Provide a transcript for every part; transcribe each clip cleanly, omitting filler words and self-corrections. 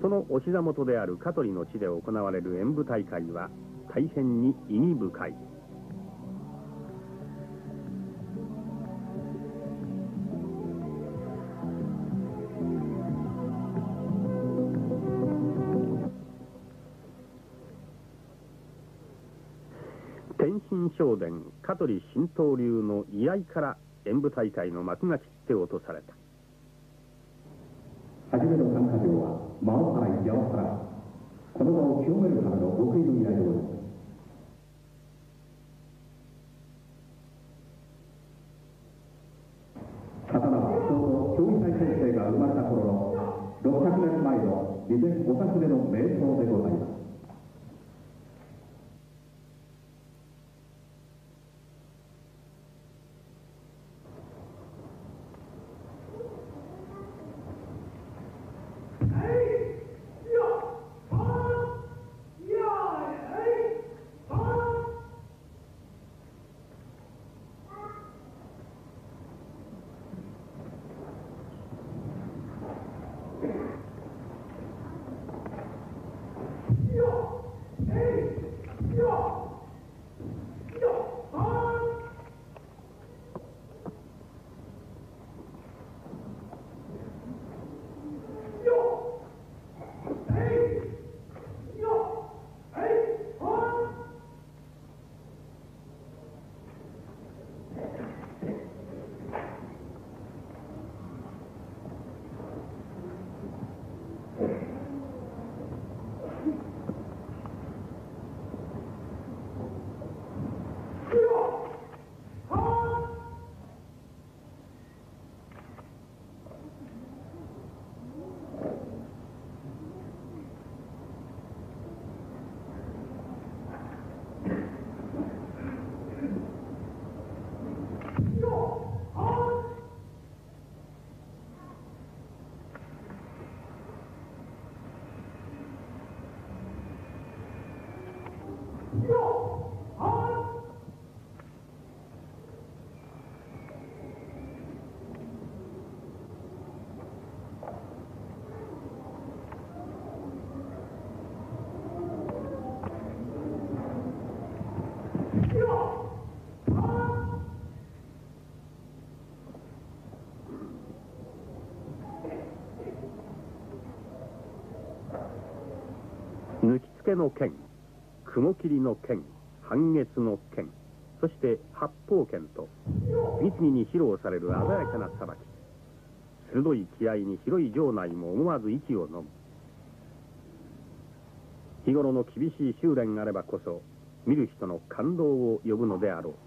そのお膝元である香取の地で行われる演舞大会は大変に意義深い。天心正殿香取神道流の居合から演舞大会の幕が切って落とされた。 初めの参加料は真央払い、矢を払い、この場を清めるためのご悔の依頼でございます。刀はちょうど教育大先生が生まれた頃の600年前の備前岡船の名刀でございます。 抜き付けの剣、雲切りの剣、半月の剣、そして八方剣と次々に披露される鮮やかな裁き。鋭い気合に広い城内も思わず息を飲む。日頃の厳しい修練があればこそ見る人の感動を呼ぶのであろう。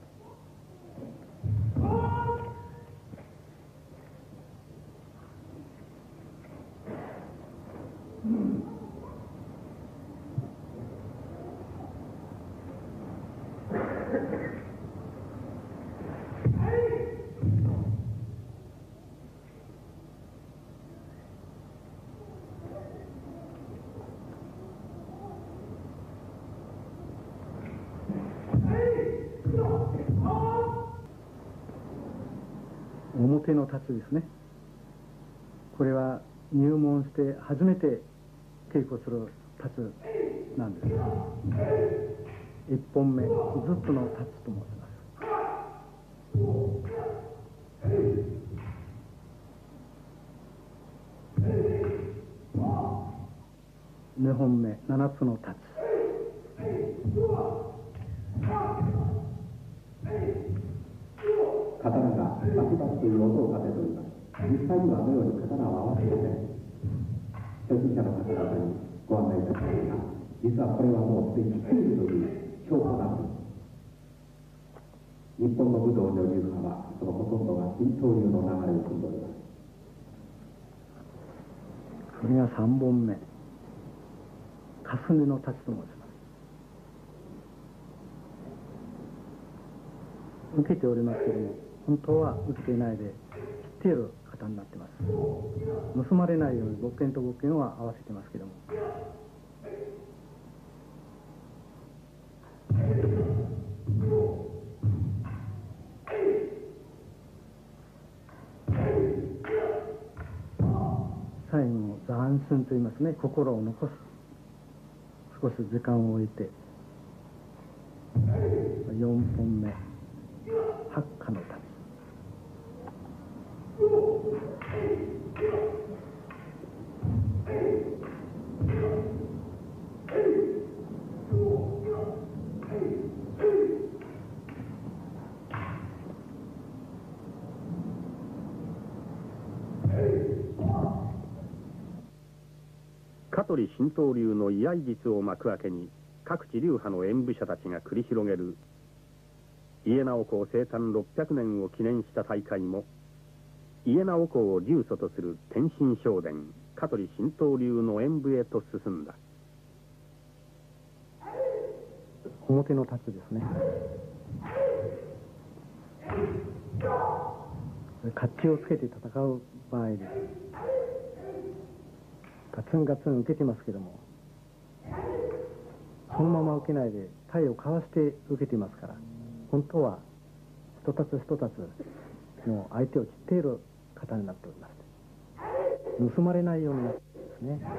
表の太刀ですね。これは入門して初めて稽古する太刀なんです。一本目ずっとの太刀と申します。二本目七つの太刀。 刀がバチバチという音を立てております。実際にはあのように刀を合わせてません。初心者の方々にご案内いたしますが、実はこれはもうすでに来ているという証拠なんです。日本の武道の流派はそのほとんどが神道流の流れを組んでおります。 これが三本目かすねの太刀と申します。受けておりますけども、本当は受けていないで切っている型になってます。盗まれないように木剣と木剣は合わせてますけども、最後残寸と言いますね、心を残す、少し時間を置いて、4本目、八花の旅。 香取神道流の居合術を幕開けに、各地流派の演武者たちが繰り広げる家直公生誕600年を記念した大会も、家直公を流祖とする天心正伝香取神道流の演武へと進んだ。 表の太刀ですね。甲冑をつけて戦う場合です。ガツンガツン受けてますけども、そのまま受けないで体をかわして受けていますから、本当は一つ一つの相手を切っている型になっておりまして、盗まれないようになっているんですね。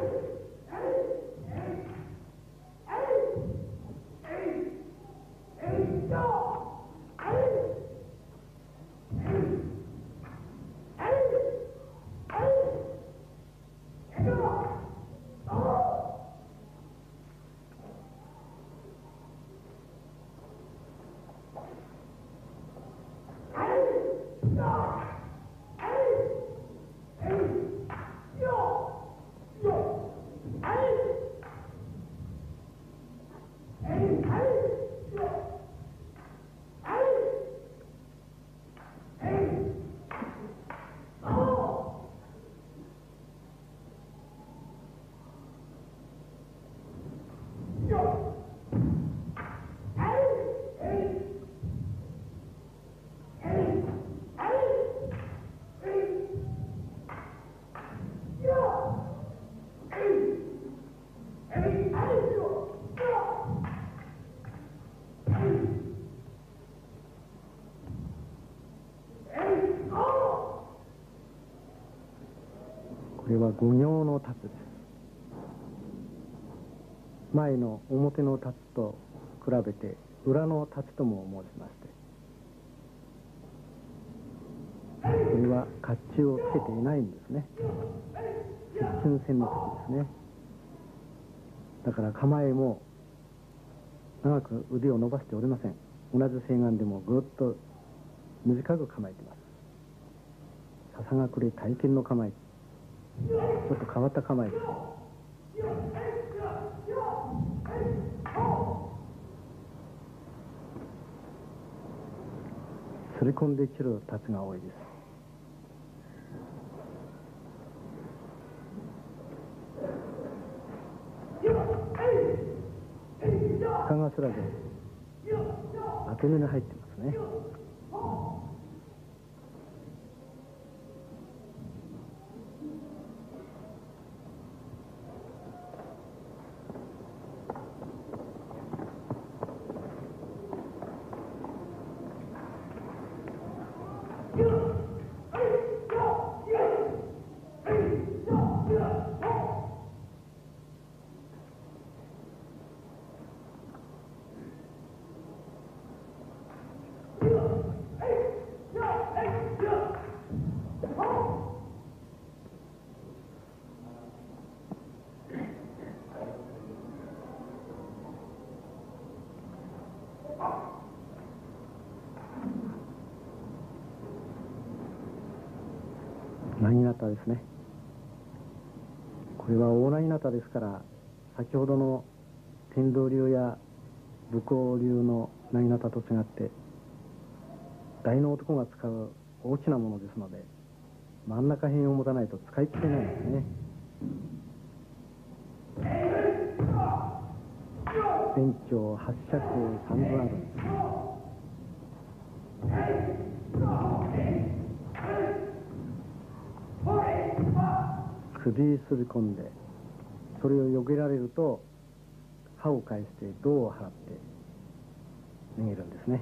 これは五行の太刀です。前の表の太刀と比べて裏の太刀とも申しまして、これは甲冑をつけていないんですね。接近戦の時ですね。だから構えも長く腕を伸ばしておりません。同じ正眼でもぐっと短く構えています。ささがくれ体験の構え、ちょっと変わった構えです。すり込んで切る太刀が多いです。深頭で当て目に入ってますね。なぎなたですね。これは大なぎなたですから、先ほどの天道流や武功流のなぎなたと違って大の男が使う大きなものですので、真ん中辺を持たないと使い切れないんですね。全長8尺3分あるんです。首すり込んで、それをよけられると刃を返して胴を払って逃げるんですね。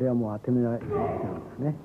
れはもう当て目がいってるんですね。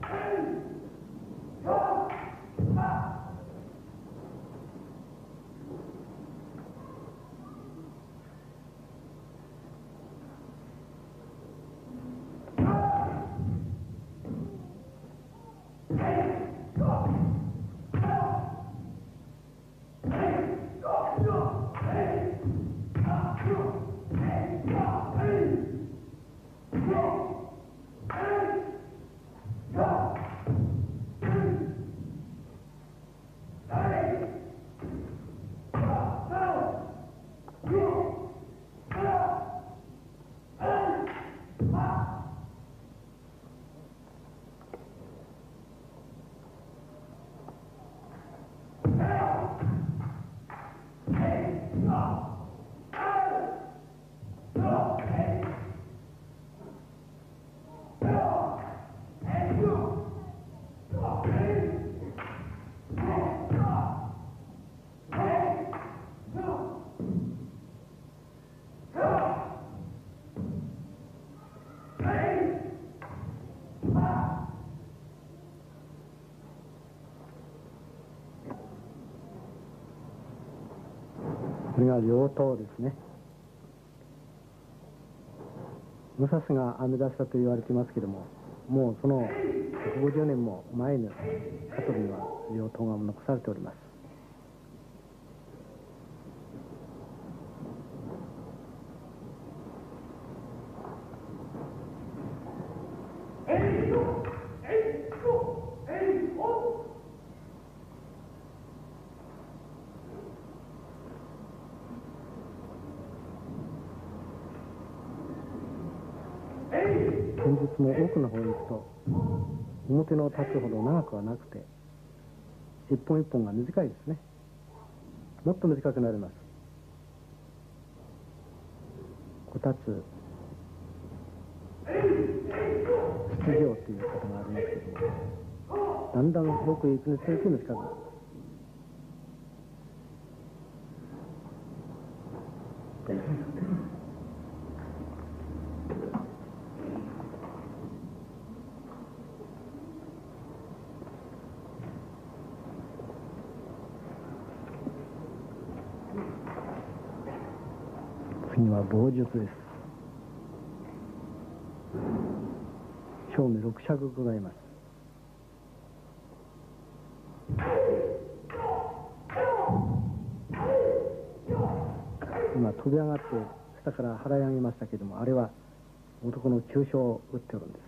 これが両刀ですね。武蔵が編み出したと言われていますけれども、もうその150年も前の香取には両刀が残されております。剣術も奥の方に行くと表の立つほど長くはなくて一本一本が短いですね。もっと短くなります。こたつ出場という方がありますけども、だんだん奥へ行くにつれて短くなる。次は棒術です。正面6尺ございます。今飛び上がって下から払い上げましたけれども、あれは男の急所を打っておるんです。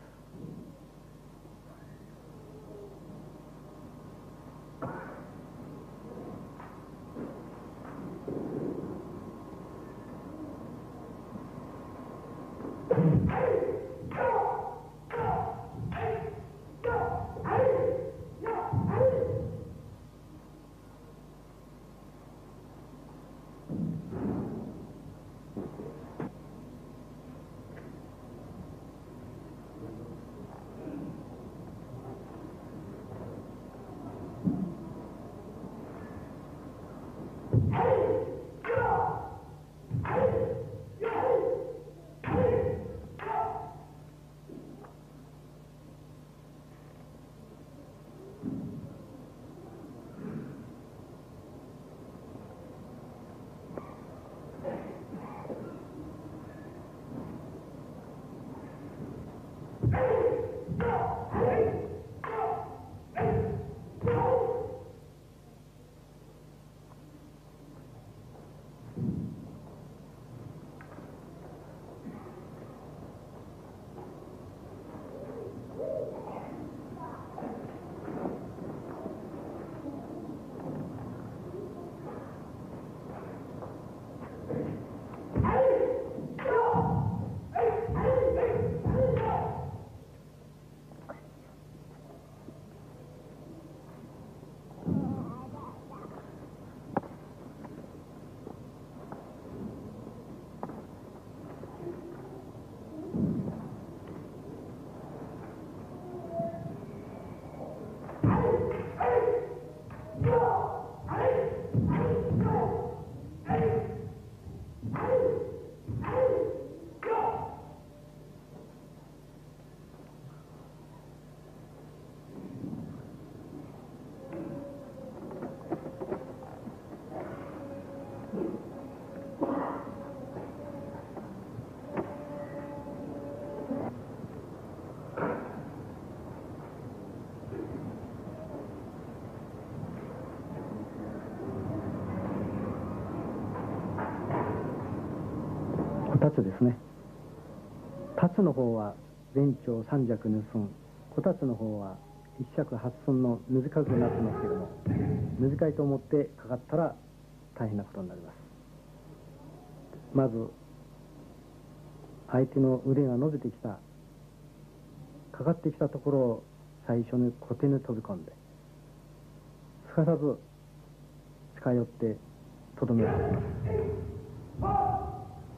2つですね。辰の方は全長3尺2寸、小辰の方は1尺8寸の短くなってますけども、短いと思ってかかったら大変なことになります。まず相手の腕が伸びてきた、かかってきたところを最初に小手に飛び込んで、すかさず近寄ってとどめを刺します。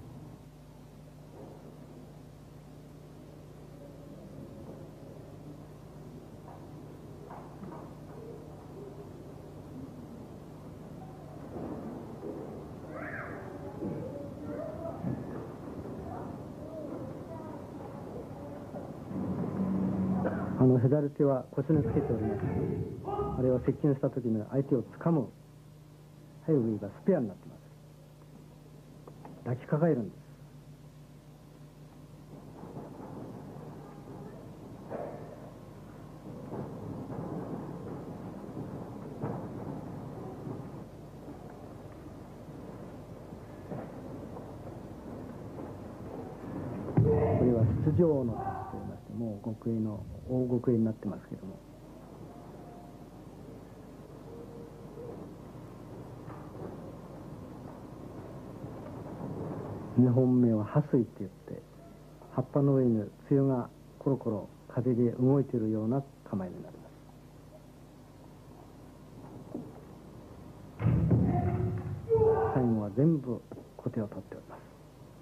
左手は腰につけております。あれは接近した時に相手を掴む、はい、上がスペアになってます。抱きかかえるんです。これは出場の達といいまして、もう極意の大極意になってますけども、2本目は破水って言って、葉っぱの上に艶がコロコロ風で動いているような構えになります。最後は全部小手を取っております。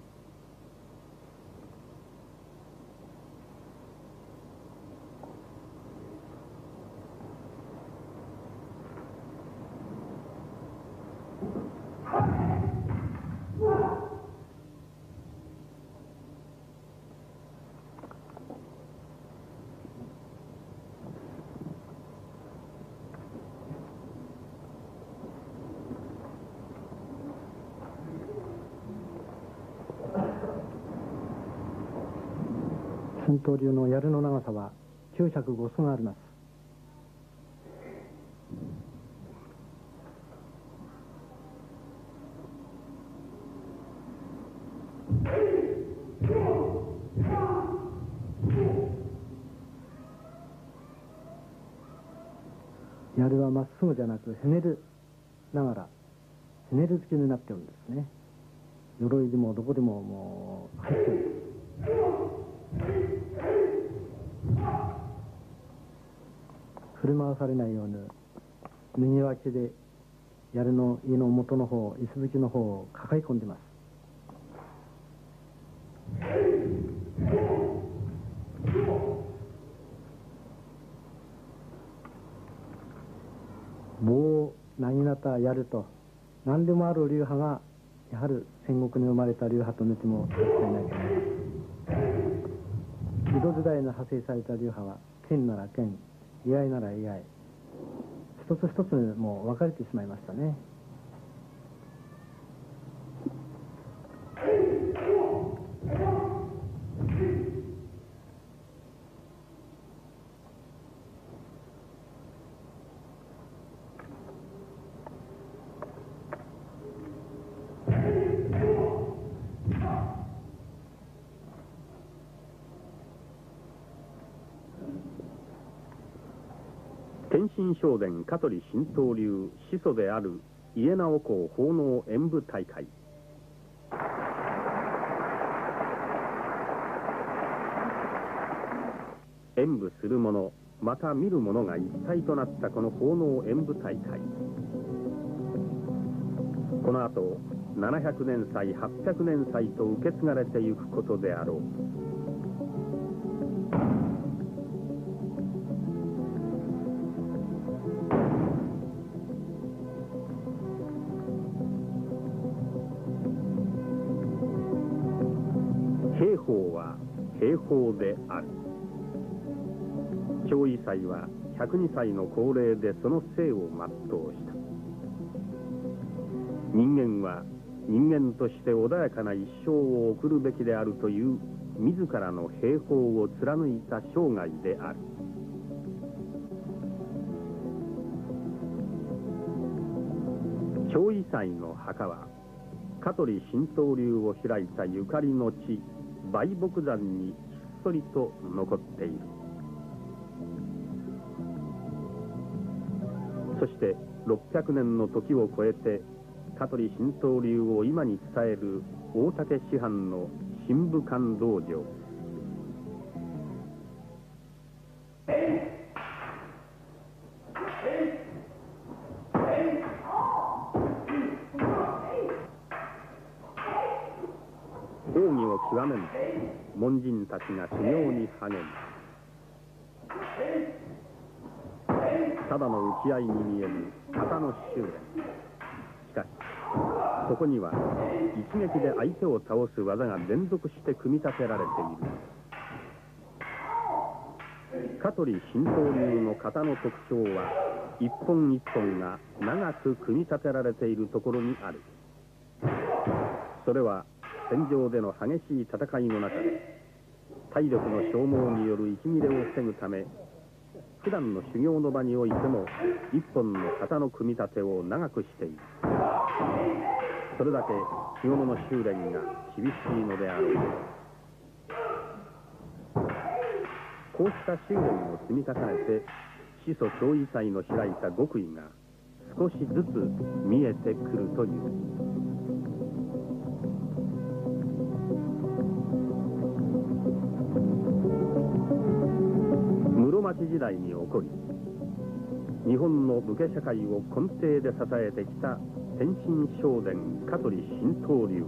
寸闘流の槍の長さは905寸あります。槍はまっすぐじゃなくひねるながら、ひねり付きになってるんですね。鎧でもどこでももう入ってるんです。振り回されないように右脇で槍の胃の元の方、椅子付きの方を抱え込んでます。棒をなぎなたやると何でもある流派がやはり戦国に生まれた流派と見ても間違いないと思います。江戸時代に派生された流派は剣なら剣、居合なら居合、一つ一つにもう分かれてしまいましたね。 天心正伝香取神道流始祖である家直公奉納演武大会。演武する者また見る者が一体となったこの奉納演武大会、この後700年祭800年祭と受け継がれてゆくことであろう。兵法は兵法である。長医祭は102歳の高齢でその生を全うした。人間は人間として穏やかな一生を送るべきであるという自らの兵法を貫いた生涯である。長医祭の墓は香取神道流を開いたゆかりの地梅木山にひっそりと残っている。そして600年の時を超えて香取神道流を今に伝える大竹師範の神武館道場。奥義を極めんと門人たちが修行に励む。ただの打ち合いに見える型の修練。しかしそこには一撃で相手を倒す技が連続して組み立てられている。香取神道流の型の特徴は一本一本が長く組み立てられているところにある。それは戦場での激しい戦いの中で体力の消耗による息切れを防ぐため、普段の修行の場においても一本の型の組み立てを長くしている。それだけ日頃の修練が厳しいのであろう。こうした修練を積み重ねて始祖教義祭の開いた極意が少しずつ見えてくるという。室町時代に起こり、日本の武家社会を根底で支えてきた天心正伝香取神道流。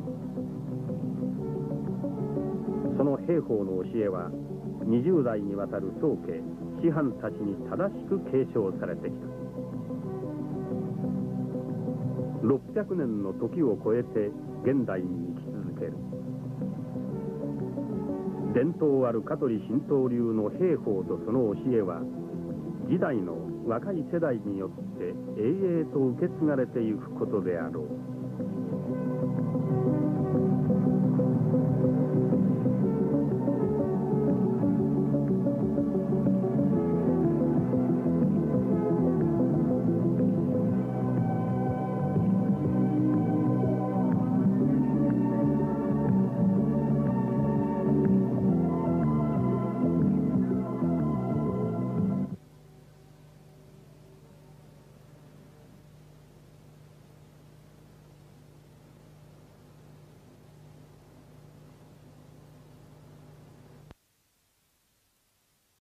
その兵法の教えは20代にわたる宗家師範たちに正しく継承されてきた。600年の時を超えて現代に生き続ける。伝統ある香取神道流の兵法とその教えは時代の若い世代によって永遠と受け継がれていくことであろう。